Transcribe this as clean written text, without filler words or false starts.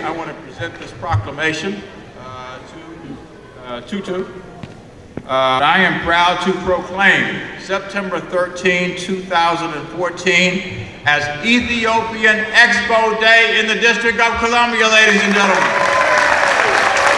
I want to present this proclamation to Tutu. I am proud to proclaim September 13, 2014 as Ethiopian Expo Day in the District of Columbia, ladies and gentlemen.